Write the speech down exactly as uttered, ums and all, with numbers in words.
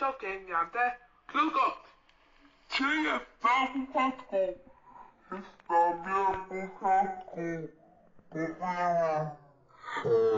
wysokiej tylko czy jest na początku historię początku powinien